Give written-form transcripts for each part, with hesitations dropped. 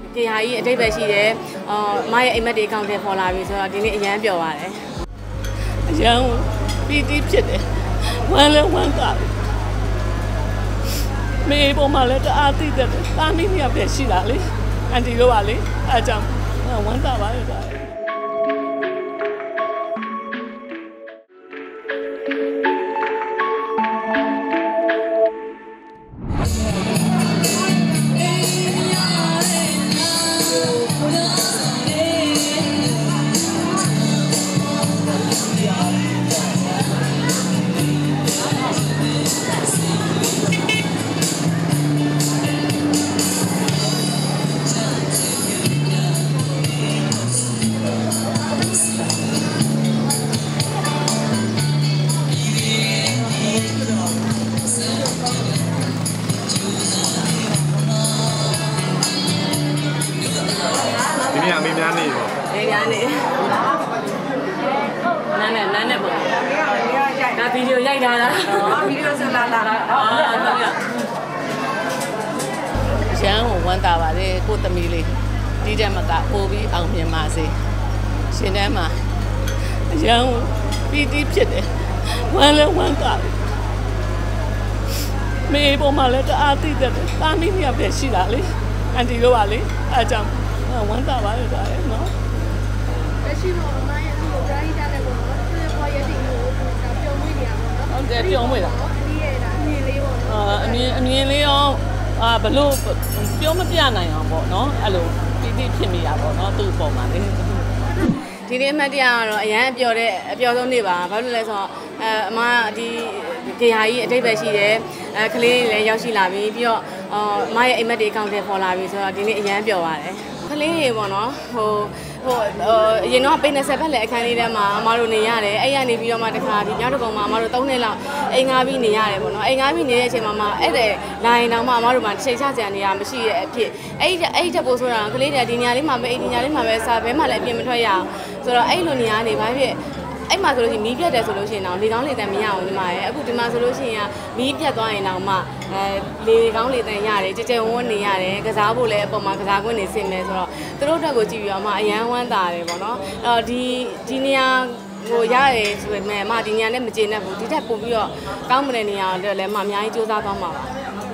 ဒီဟာကြီးအတိတ်ပဲရှိတယ်မရဲ့အိမ်မက်တွေအကောင့်ထဲပေါ်လာပြီဆိုတော့ဒီနေ့အရန်ပျော်ပါတယ်အရန်ပီတိဖြစ်တယ်ဝမ်းလည်းဝမ်းသာမေပေါ်မှာလည်းတအားသိတဲ့တာမီးမြောက်ပဲရှိတာလေအန်တီတို့ပါလေအားကြောင့်ဝမ်းသာပါရဲ့ဒါအမေများနေရောအေးများနေနန်းနဲ့ပေါ့ဒါဗီဒီယိုရိုက်ထားတာဗီဒီယိုဆက်လာတာရန်ကိုဝမ်းသာပါတယ်ကိုသမီးလေးဒီတက်မကပို့ပြီးအောင်မြင်ပါစေရှင်တန်းမှာရန်ကိုပီတိဖြစ်တယ်ဝမ်းလည်းဝမ်းသာမေပေါ်မှာလည်းတအားသိတဲ့တာမီးမြောက်ပဲရှိတာလေအန်တီတို့ပါလေအားကြောင့်ဝမ်းသာပါရဲ့ဒါရဲ့နော်လက်ရှိတော့အမရဲ့ဒီလို drive တာလည်းပေါ့နော်သူ့ပေါ်ရည်တည်ကိုပြုံးမွေးနေရပါတော့ဟုတ်တယ်ပြုံးမွေးတာအမြင်လားအမြင်လေးပေါ့နော်အမြင်လေးရောဘလို့ပြောမပြနိုင်အောင်ပေါ့နော်အဲ့လိုပီတိဖြစ်မိတာပေါ့နော်သူ့ပုံမှာလေဒီနေ့အမှတ်တရကတော့အရန်အပျော်ဆုံးနေ့ပါဘာလို့လဲဆိုတော့အမဒီဟာကြီးအတိတ်ပဲရှိတယ်ကလေးလည်းရောက်ရှိလာပြီပြီးတော့အမရဲ့အိမ်မက်တွေအကောင့်ထဲပေါ်လာပြီဆိုတော့ဒီနေ့အရန်ပျော်ပါတယ်ကလေးတွေပေါ့နော်အရင်တော့ပိတ်20ဖက်လည်းအခန်းလေးထဲမှာအမတို့နေရတယ်အဲ့ရနေပြီးတော့မှတခါဒီညတစ်ပုံမှာအမတို့3နှစ်လောက်အိမ်ငါးပြီးနေရတယ်ပေါ့နော်အိမ်ငါးပြီးနေတဲ့အချိန်မှာအဲ့တဲ့လိုင်းတောင်မှအမတို့မှချိန်ချစရာနေရမရှိတဲ့အဖြစ်အဲ့တက်ဖို့ဆိုတာကလေးတွေဒီညလေးမှာပဲဒီညလေးမှာပဲစားဘဲမှလည်းအပြင်မထွက်ရအောင်ဆိုတော့အဲ့လိုနေရာနေဘာဖြစ်အဲ့မှာဆိုလို့ရှိရင်မီးပြတ်တယ်ဆိုလို့ရှိရင်တော့လေကောင်းလေတန်မရအောင်ဒီမှာရဲ့အခုဒီမှာဆိုလို့ရှိရင်မီးပြတ်သွားရင်တော့မှလေကောင်းလေတန်ရတယ်ကြဲကြဲဝန်းနေရတယ်ကစားဖို့လည်းအပေါ်မှာကစားခွင့်နေစင်မယ်ဆိုတော့သူတို့အတွက်ကိုကြည့်ပြီးတော့မှအရန်ဝမ်းသာတယ်ပေါ့နော်အဲ့တော့ဒီနေရာဟိုရတယ်ဆိုပေမဲ့အမဒီနေရာနဲ့မကျေနပ်ဘူးဒီထက်ပိုပြီးတော့ကောင်းမတဲ့နေရာတော့လည်းအများကြီးစူးစမ်းသွားမှာပါ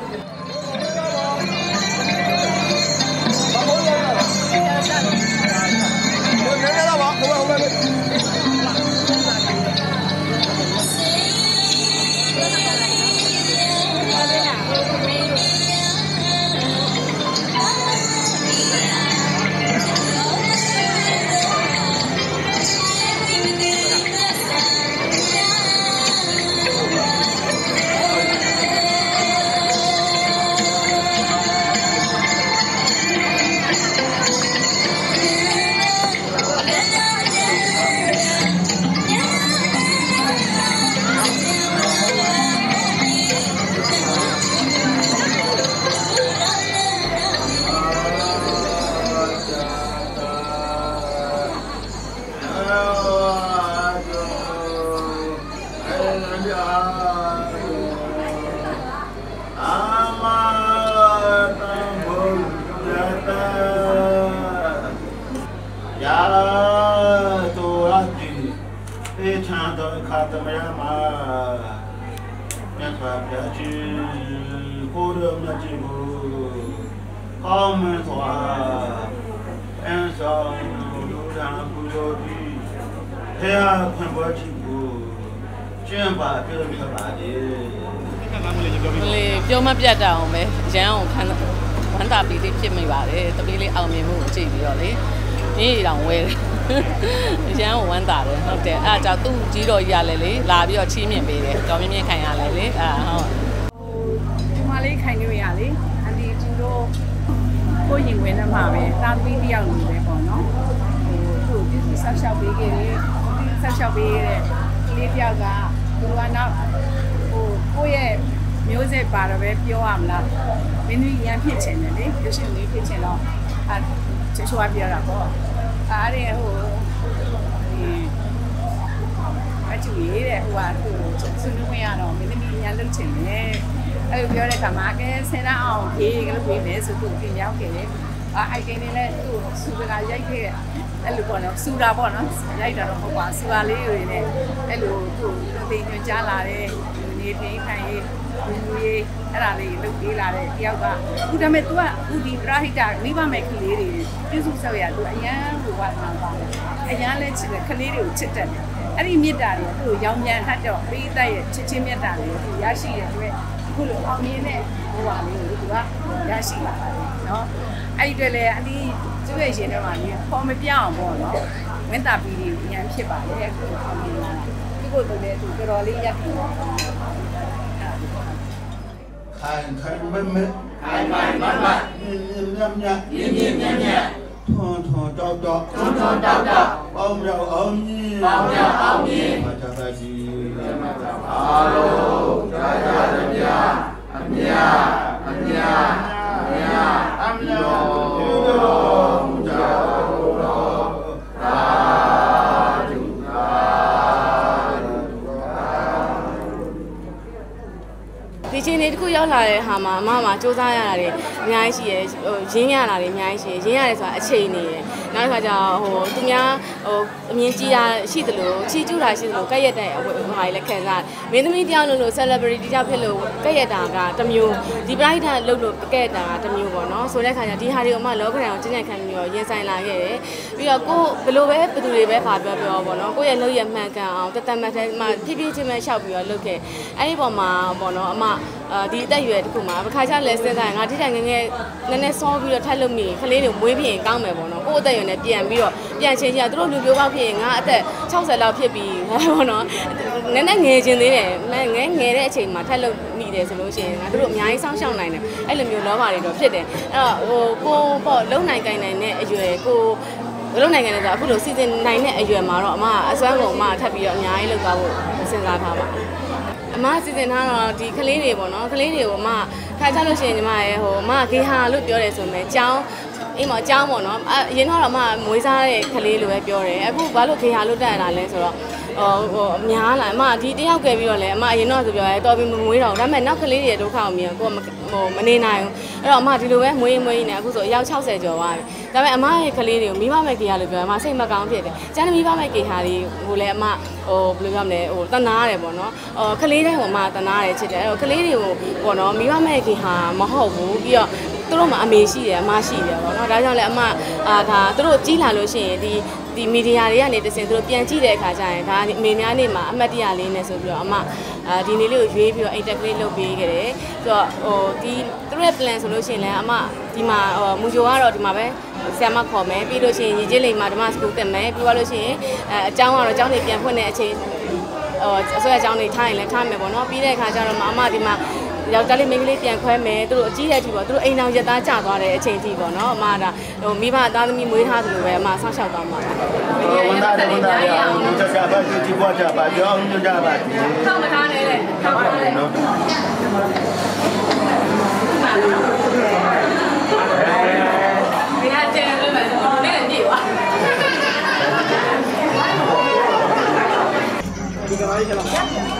ပြောမပြတ်တာအောင်ပဲရန်အောင်ခံဝမ်းသာပီတိဖြစ်မိပါတယ်တပီးလေးအောင်မြင်မှုကိုကြည့်ပြီးတော့လေဒီတောင်ဝဲတယ်ရန်ကိုဝမ်းသာတယ်ဟုတ်တယ်အဲ့ဒါကြောင့်သူ့ကြီးတော်ကြီးရလဲလေလာပြီးတော့ချီးမြှင့်ပေးတယ်ကြောင်မြင့်မြင့်ခံရလဲလေဟုတ်ဒီမှာလေးခိုင်နေရလေအန်တီကျူတို့ကိုရင်ဝင်နေမှာပဲတာသမီးတယောက်လိုပဲပေါ့နော်သူ့ကိုဆက်လျှောက်ပေးခဲ့တယ်ဆက်လျှောက်ပေးတဲ့ကလေးတယောက်ကသူကနောက်ကိုယ့်ရဲ့မျိုးဆက်ပါတော့ပဲပြောရမလားမင်းတို့ရန်ဖြစ်ချင်တယ်လေရုပ်ရှင်လေးဖြစ်ချင်တော့ချစ်ချွားပြောတာပေါ့အားရဟိုအချူရေးတဲ့ဟိုကသူ့ဆွေးနွေးခွင့်ရတော့မင်းသမီးရန်လုပ်ချင်တယ်အဲ့လိုပြောတဲ့အခါမှာကဲဆင်းရအောင်ရေးကလေးပေးမယ်ဆိုသူပြင်ရောက်ခဲ့တယ်အိုက်တင်နေလဲသူ့စူကရိုက်ခဲ့အဲ့လိုပေါ့နော်စူတာပေါ့နော်ရိုက်တာတော့ဟုတ်ပါစူပါလေးတွေနဲ့အဲ့လိုသူ့သိညွှန်ကြားလာတဲ့နေထိန်ခိုင်ရေးလူရေးအဲ့ဒါလေးလုပ်ပေးလာတဲ့တယောက်ကအခုဒါပေမဲ့ तू ကအခုဒီပရာဟိတမိဘမဲ့ကလေးတွေပြုစုဆောက်ရ तू အရန်ဟိုပါမှာပါတယ်အရန်လဲချစ်တယ်ကလေးတွေကိုချစ်တယ်အဲ့ဒီမြစ်တာတွေသူ့ရောင်ပြန်ဟတ်တော့ပေးတတ်ရဲ့ချစ်ချင်းမြတ်တာတွေသူရရှိတဲ့အတွက်အခုလိုအောင်မြင်တဲ့ဟိုပါလေးကို तू ကရရှိလာပါတယ်နော်အဲ့ဒီအတွက်လည်းအဒီသူ့ရဲ့ရှင်ထဲမှာလေပေါ်မပြအောင်ပေါ့နော်ဝင်းတာပီတွေအရန်ဖြစ်ပါတယ်အခုအောင်မြင်လာတာဒီကိုတော့လေသူတော်တော်လေးရပ်ပြီးတော့ခိုင်မမမြတ်ထွန်းတောက်အောင်မြောက်အောင်ကြီးမတပါစီအားလုံးကြားကြရမြအမြအမြောက်ပြုတော်မူကြတော်သာဓုဒီချိန်လေးတစ်ခုရောက်လာတဲ့ဟာမှာအမမှာစူးစမ်းရတာတွေအများကြီးရှိရယ်ရင်းရတာတွေအများကြီးရှိရယ်ရင်းရတယ်ဆိုတာအချိန်နေရယ်နောက်တစ်ခါကျတော့သူများအမြင်ကြီးတာရှိသလိုချီကျူးတာရှိသလိုကက်ရက်တဲ့ဟာတွေလည်းခံစားမင်းသမီးတယောက်လို့ celebrity တယောက်ဖြစ်လို့ကက်ရက်တာကတစ်မျိုးဒီ pride လုပ်လို့ကက်ရက်တာကတစ်မျိုးပေါ့နော်ဆိုတဲ့ခါကျဒီဟာတွေကိုအမလောကဓာတ်ကိုကျင့်ကြံခံပြီးတော့ရင်ဆိုင်လာခဲ့တယ်ပြီးတော့ကိုဘယ်လိုပဲဘသူတွေပဲပြောပေါ့နော်ကိုရဲ့လုပ်ရမှန်ကန်အောင်တသက်မှတ်ထဲမှာဖြည်းဖြည်းချင်းပဲရှောက်ပြီးတော့လုပ်ခဲ့အဲ့ဒီပေါ်မှာပေါ့နော်အမဒီအသက်အရွယ်တစ်ခုမှာတစ်ခါကျလဲစဉ်းစားရင်ငါတိတိုင်ငယ်ငယ်နည်းနည်းစောပြီးတော့ထပ်လုပ်မိရင်ကလေးတွေမွေးပြရင်ကောင်းမယ်ပေါ့နော်ကိုယ့်အသက်အရွယ်နဲ့ပြန်ပြီးတော့ပြန်ချင်းချင်းသူတို့လူပြိုးပေါက်ဖြစ်ရင်ငါအသက်60လောက်ဖြစ်ပြီးပေါ့နော်နည်းနည်းငယ်ချင်းသေးတယ်ငယ်တဲ့အချိန်မှာထပ်လုပ်မိတယ်ဆိုလို့ရှိရင်ငါတို့အများကြီးစောင့်ရှောက်နိုင်တယ်အဲ့လိုမျိုးလောပါတွေတော့ဖြစ်တယ်အဲ့တော့ကိုပေါ့လုံနိုင်ကိုင်နိုင်တဲ့အရွယ်ကိုဘယ်လိုနိုင်ငံလဲဆိုတော့အခုလိုစီစဉ်နိုင်တဲ့အရွယ်မှာတော့အမအစွမ်းကုန်အမထပ်ပြီးတော့အများကြီးလုပ်သွားဖို့စဉ်းစားထားပါအမစီစဉ်ထားတော့ဒီကလေးတွေပေါ့နော်ကလေးတွေကိုအမခါချလို့ရှိရင်ညီမရဲ့ဟိုအမဂေဟာလို့ပြောတယ်ဆိုပေမဲ့ကျောင်းအိမ်မှာကျောင်းပေါ့နော်အရင်တော့အမမွေးစားတဲ့ကလေးလိုပဲပြောတယ်အခုဘာလို့ဂေဟာလို့တက်ရတာလဲဆိုတော့ဟိုများလာအမဒီတယောက်ကဲပြီးတော့လေအမအရင်တော့ဆိုပြောရဲတော်ပြီးမမွေးတော့ဒါပေမဲ့နောက်ကလေးတွေဒုက္ခကိုမြင်ကိုမနေနိုင်ဘူးအဲ့တော့အမဒီလိုပဲမွေးနေအခုဆိုအယောက်60ကျော်သွားပြီဒါပေမဲ့အမရဲ့ကလေးတွေကိုမိဘမဲ့ဂေဟာလို့ပြောအမစိတ်မကောင်းဖြစ်တယ်ကျန်တဲ့မိဘမဲ့ဂေဟာတွေကိုလည်းအမဘယ်လိုပြောမလဲတနာရတယ်ပေါ့နော်ကလေးတိုင်းကိုအမတနာရတယ်ချစ်တယ်အဲ့တော့ကလေးတွေကိုပေါ့နော်မိဘမဲ့ဂေဟာမဟုတ်ဘူးပြီးတော့သူတို့မှာအမေရှိတယ်အမရှိတယ်ပေါ့နော်ဒါကြောင့်လည်းအမဒါသူတို့ကြီးလာလို့ရှိရင်ဒီမီဒီယာတွေကနေတစင်သူတို့ပြန်ကြည့်တဲ့အခါကျရင်ဒါအမေများနေမှာအမှတ်တရလေးနဲ့ဆိုပြီးတော့အမဒီနေ့လေးကိုရွေးပြီးတော့အိမ်တက်ကလေးလုပ်ပေးခဲ့တယ်ဆိုတော့ဒီသူတို့ရဲ့ plan ဆိုလို့ရှိရင်လည်းအမဒီမှာမူဂျိုကတော့ဒီမှာပဲဆရာမခေါ်မယ်ပြီးလို့ရှိရင်ရေကြီးလိမ်မှာဓမ္မစကူတက်မယ်ပြီးသွားလို့ရှိရင်အကျောင်းကတော့ကျောင်းတွေပြန်ဖွင့်တဲ့အချိန်အစိုးရကျောင်းတွေထားရင်လည်းထားမယ်ပေါ့နော်ပြီးတဲ့အခါကျတော့အမဒီမှာယောက်ျားလေးမိန်းကလေးပြန်ခွဲမယ်သူတို့အကြီးတဲ့အထိပေါ့သူတို့အိမ်အောင်ရက်သားကျသွားတဲ့အချိန်ထိပေါ့နော်အမဒါဟိုမိဘသားသမီးမွေးထားသလိုပဲအမဆောက်ရှောက်သွားမှာပါဝန်သားရအောင်ကြကြပါကြည့်ပွားကြပါကြောင်းကြပါထောက်မထားနဲ့လေထောက်ထားတယ်နော်ဒီကကျဲလို့မယ်ဆိုတော့လည်းပြေသွားဒီကဘာကြီးလဲ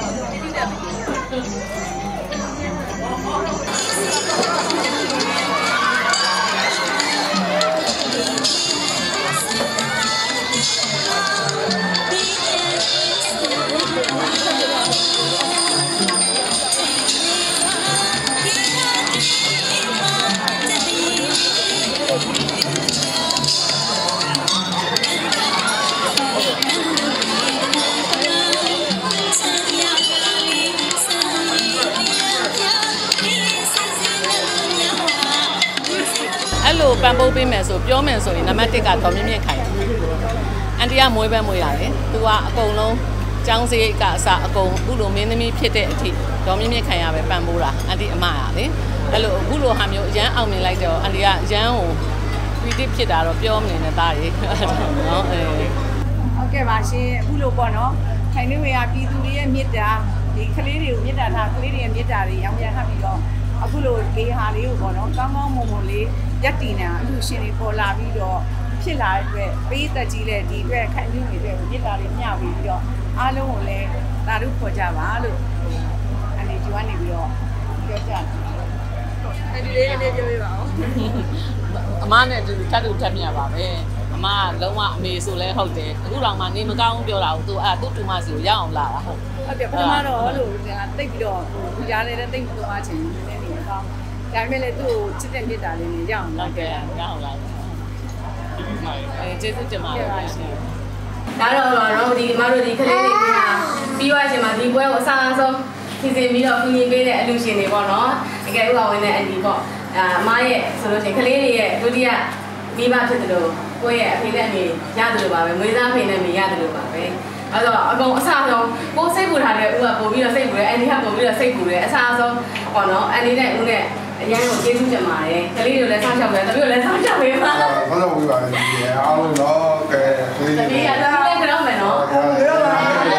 ပန်ပိုးပေးမယ်ဆိုပြောမယ်ဆိုရင်နံပါတ်1ကတော့မြင့်မြင့်ခိုင်အန်တီကမွေးပဲမွေးရတယ်သူကအကုန်လုံးကျောင်းစရိတ်ကအစအကုန်အခုလိုမင်းသမီးဖြစ်တဲ့အထိတော့မြင့်မြင့်ခိုင်ရပဲပန်ပိုးတာအန်တီအမရလေအဲ့လိုအခုလိုဟာမျိုးအရန်အောင်မြင်လိုက်တော့အန်တီကရန်ကိုပီတိဖြစ်တာတော့ပြောမနေနဲ့သားတွေနော်ဟုတ်ကဲ့ပါရှင်အခုလိုပေါ့နော်ခိုင်နေဝေကပြည်သူတွေရဲ့မြစ်တာဒီကလေးတွေကိုမြစ်တာထားကလေးတွေရဲ့မြစ်တာတွေရောင်ပြန်ဟပ်ပြီးတော့အခုလိုဂေဟာလေးကိုပေါ့နော်ကောင်းကောင်းမွန်မွန်လေးရက်တည်နေတာအလူရှင်တွေပေါ်လာပြီးတော့ဖြစ်လာတဲ့အတွက်ပေးသက်ကြီးလဲဒီအတွက်ခိုင်နေနေတဲ့မြစ်တာတွေမျှပြီးတော့အားလုံးကိုလည်းသာဓုခေါ်ကြပါလို့အနေကျူကနေပြီးတော့ပြောကြတယ်အဲဒီလေးအနေပြောပြပါဦးအမနဲ့တူထပ်တူထပ်မြတ်ပါပဲအမကလုံးဝအမေဆိုလဲဟုတ်တယ်အခုတော့မှနေမကောင်းပြောတာကိုသူသူ့တူမစီကိုရအောင်လာတာဟုတ်ဟုတ်တယ်ပထမတော့လို့တိတ်ပြီးတော့ဟိုကြားနေတဲ့တိတ်တူမချင်းနည်းနည်းနေကောင်းဒါပေမဲ့လည်းသူ့ကိုချစ်တဲ့မြတ်တာလေးနဲ့ရအောင်လာခဲ့ရအောင်လာကျေးဇူးတင်ပါတယ်ရှင်ဒါတော့ဒီအမတို့ဒီကလေးလေးပြီးသွားချိန်မှာဒီပွဲကိုအစားအဆုံးစီစဉ်ပြီးတော့ပြင်ပေးတဲ့အလူရှင်တွေပေါ့နော်တကယ်ဥပဝင်တဲ့အန်ဒီပေါ့အမရဲ့ဆိုလို့ရှိရင်ကလေးတွေရဲ့ဒုတိယမိဘဖြစ်တယ်လို့ကိုယ့်ရဲ့အဖေနဲ့အမေရတယ်လို့ပါပဲမွေးစားအဖေနဲ့အမေရတယ်လို့ပါပဲအဲ့တော့အကုန်အစားဆုံးကိုစိတ်ပူထားတဲ့ဥကပို့ပြီးတော့စိတ်ပူတယ်အန်ဒီကပို့ပြီးတော့စိတ်ပူတယ်အစားဆုံးပေါ့နော်အန်ဒီနဲ့ဦးနဲ့အရန်ကိုကျေးဇူးတင်ပါတယ်ကလေးတွေလည်းစောင့်ရှောက်တယ်တပည့်လည်းစောင့်ရှောက်ပေးပါဆောင်းရှောက်ပေးပါလေအားလုံးတော့ကဲကလေးတွေလည်းကြောက်မယ်နော်ကြောက်ပါ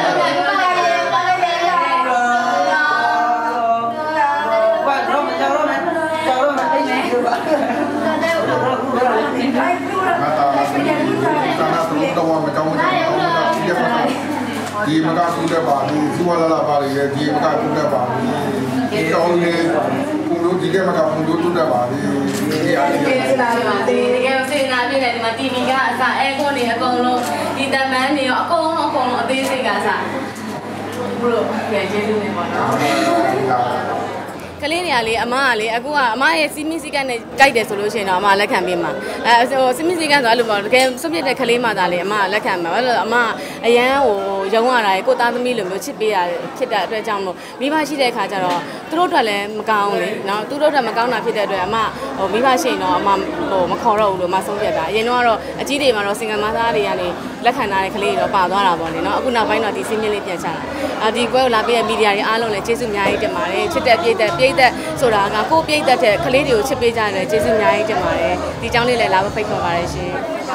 ဒီမကကူတဲ့ပါဒီစူဝလာလာပါလေဒီမကကူတဲ့ပါဒီတောင်းနေကူလို့ဒီကမကကူလို့တူတဲ့ပါဒီအားလုံးတကယ်စေနာပြည့်တယ်ဒီမှာ TV ကအစအဲကွန်နေအကုန်လုံးဒီတမန်နေရောအကုန်လုံးအသေးစိတ်ကအစဘလို့ပြန်ကျေးဇူးတင်ပါတော့ကလေးတွေကလေအမကလေအခုကအမရဲ့စီမီစီကန်နဲ့ကြိုက်တယ်ဆိုလို့ရှိရင်တော့အမလက်ခံပေးမှာစီမီစီကန်ဆိုအဲ့လိုပေါ့တကယ်စွန့်ပစ်တဲ့ကလေးမှသာလေအမလက်ခံမှာဘာလို့လဲအမအရန်ဟိုရုံးရတာကိုသားသမီးလိုမျိုးချစ်ပေးရဖြစ်တဲ့အတွက်ကြောင့်မို့မိဘရှိတဲ့ခါကျတော့သူတို့အတွက်လည်းမကောင်းလေနော်သူတို့အတွက်မကောင်းတာဖြစ်တဲ့အတွက်အမဟိုမိဘရှိရင်တော့အမဟိုမခေါ်တော့ဘူးလို့အမဆုံးဖြတ်တာအရင်တော့အကြီးတွေမှာတော့စင်ကမသားတွေကနေလက်ခံထားတဲ့ကလေးတွေတော့ပါသွားတာပေါ့လေနော်အခုနောက်ပိုင်းတော့ဒီစီမီလေးပြန်ချတာဒီကွဲကိုလာပေးတဲ့မီဒီယာတွေအားလုံးလည်းကျေးဇူးအများကြီးတင်ပါတယ်ချစ်တဲ့ပြည့်တဲ့ဆိုတာကကိုပြိတ်သက်တဲ့ကလေးတွေကိုချစ်ပေးကြတယ်ကျေးဇူးအများကြီးတင်ပါတယ်ဒီကြောင်းလေးလည်းလာဖို့ဖိတ်ခေါ်ပါတယ်ရှင်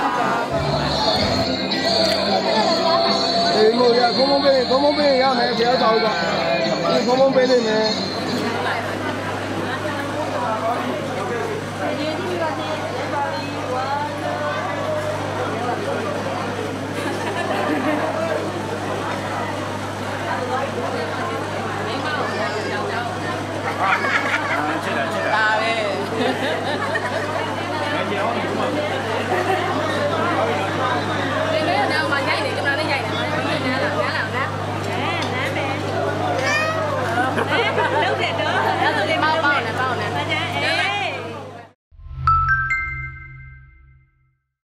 အေးမို့ရဘုံဘုံပေးရမယ်ဘုရားကြောက်ကဘုံဘုံပေးနေမယ်က